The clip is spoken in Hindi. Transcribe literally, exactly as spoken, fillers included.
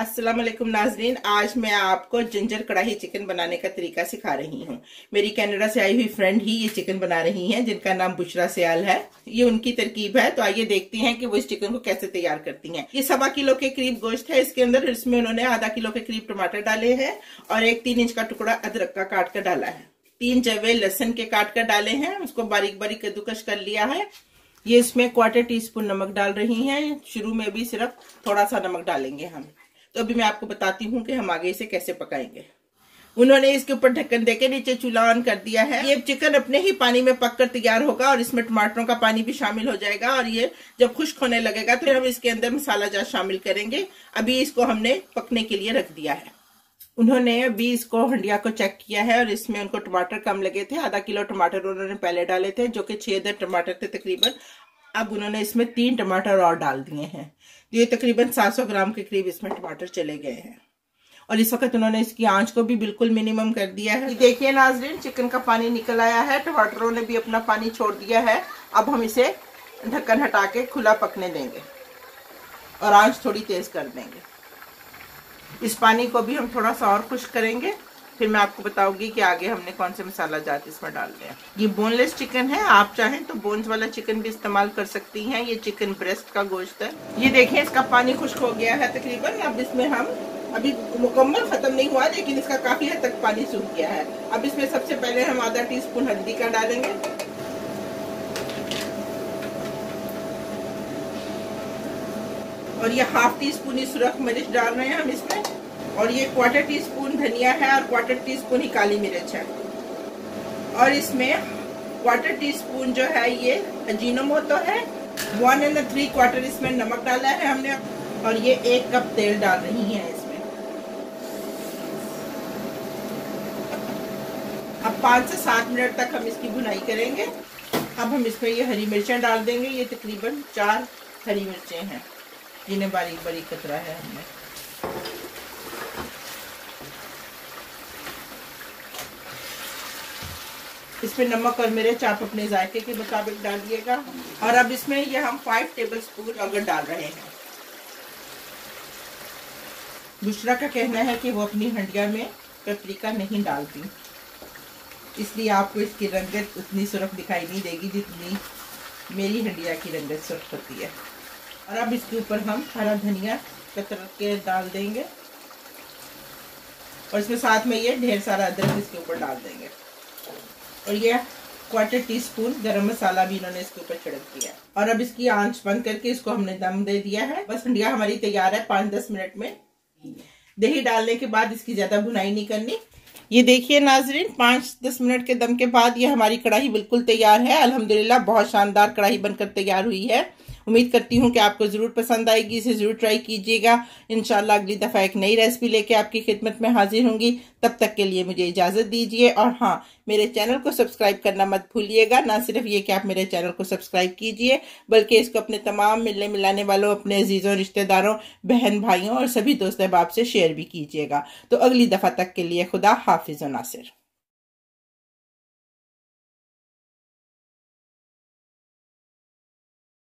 अस्सलाम वालेकुम नाजरीन, आज मैं आपको जिंजर कढ़ाई चिकन बनाने का तरीका सिखा रही हूँ। मेरी कनाडा से आई हुई फ्रेंड ही ये चिकन बना रही हैं, जिनका नाम बुशरा सियाल है। ये उनकी तरकीब है, तो आइए देखते हैं कि वो इस चिकन को कैसे तैयार करती हैं। ये सवा किलो के करीब गोश्त है। इसके अंदर इसमें उन्होंने आधा किलो के करीब टमाटर डाले हैं और एक तीन इंच का टुकड़ा अदरक का काट कर डाला है। तीन जवे लहसुन के काट कर डाले हैं, उसको बारीक बारीक कद्दूकस कर लिया है। ये इसमें क्वार्टर टी स्पून नमक डाल रही हैं। शुरू में भी सिर्फ थोड़ा सा नमक डालेंगे हम। तो अभी मैं आपको बताती हूँ कि हम आगे इसे कैसे पकाएंगे। उन्होंने इसके ऊपर ढक्कन देके नीचे चूल्हा ऑन कर दिया है। ये चिकन अपने ही पानी में पककर तैयार होगा और इसमें टमाटरों का पानी भी शामिल हो जाएगा और ये जब खुश्क होने लगेगा तो हम इसके अंदर मसाला जात शामिल करेंगे। अभी इसको हमने पकने के लिए रख दिया है। उन्होंने अभी इसको हंडिया को चेक किया है और इसमें उनको टमाटर कम लगे थे। आधा किलो टमाटर उन्होंने पहले डाले थे, जो कि छह दर टमाटर थे तकरीबन। अब उन्होंने इसमें तीन टमाटर और डाल दिए हैं। ये तकरीबन सात सौ ग्राम के करीब इसमें टमाटर चले गए हैं और इस वक्त उन्होंने इसकी आंच को भी बिल्कुल मिनिमम कर दिया है। देखिए नाजरीन, चिकन का पानी निकल आया है, टमाटरों ने भी अपना पानी छोड़ दिया है। अब हम इसे ढक्कन हटा के खुला पकने देंगे और आंच थोड़ी तेज कर देंगे। इस पानी को भी हम थोड़ा सा और खुश्क करेंगे, फिर मैं आपको बताऊंगी कि आगे हमने कौन से मसाला जात इसमें डालने हैं। ये बोनलेस चिकन है, आप चाहें तो बोन्स वाला चिकन भी इस्तेमाल कर सकती हैं। ये चिकन ब्रेस्ट का गोश्त है। ये देखिए इसका पानी खुश्क हो गया है तकरीबन। अब इसमें हम अभी मुकम्मल खत्म नहीं हुआ, लेकिन इसका काफी हद तक पानी सूख गया है। अब इसमें सबसे पहले हम आधा टी स्पून हल्दी का डालेंगे और ये हाफ टी स्पून सुरख मिर्च डाल रहे हैं हम इसमें, और ये क्वार्टर टी स्पून धनिया है और क्वार्टर टी स्पून ही काली मिर्च है। और इसमें क्वार्टर टी स्पून जो है ये अजीनोमोटो है। वन एंड थ्री क्वार्टर इसमें नमक डाला है हमने और ये एक कप तेल डाल रही है इसमें। अब पाँच से सात मिनट तक हम इसकी भुनाई करेंगे। अब हम इसमें ये हरी मिर्चें डाल देंगे। ये तकरीबन चार हरी मिर्चें हैं, जिन्हें बारीक बारीक कतरा है हमने। इसमें नमक और मिर्च आप अपने जायके के मुताबिक डालिएगा। और अब इसमें ये हम फाइव टेबल स्पून अगर डाल रहे हैं। बुशरा का कहना है कि वो अपनी हंडिया में पेपरिका नहीं डालती, इसलिए आपको इसकी रंगत उतनी सुर्ख दिखाई नहीं देगी जितनी मेरी हंडिया की रंगत सुर्ख होती है। और अब इसके ऊपर हम हरा धनिया कतर के डाल देंगे और इसमें साथ में ये ढेर सारा अदरक इसके ऊपर डाल देंगे और ये क्वार्टर टी स्पून गरम मसाला भी इन्होंने इसके ऊपर छिड़क दिया। और अब इसकी आंच बंद करके इसको हमने दम दे दिया है। बस हंडिया हमारी तैयार है पाँच दस मिनट में। दही डालने के बाद इसकी ज्यादा भुनाई नहीं करनी। ये देखिए नाजरीन, पाँच दस मिनट के दम के बाद ये हमारी कढ़ाई बिल्कुल तैयार है। अल्हम्दुलिल्लाह बहुत शानदार कढ़ाई बनकर तैयार हुई है। उम्मीद करती हूँ कि आपको जरूर पसंद आएगी। इसे जरूर ट्राई कीजिएगा। इंशाल्लाह अगली दफा एक नई रेसिपी लेके आपकी खिदमत में हाजिर होंगी। तब तक के लिए मुझे इजाजत दीजिए और हाँ, मेरे चैनल को सब्सक्राइब करना मत भूलिएगा। ना सिर्फ ये कि आप मेरे चैनल को सब्सक्राइब कीजिए, बल्कि इसको अपने तमाम मिलने मिलाने वालों, अपने अजीजों, रिश्तेदारों, बहन भाइयों और सभी दोस्त अहबाब से शेयर भी कीजिएगा। तो अगली दफा तक के लिए खुदा हाफिज नासिर।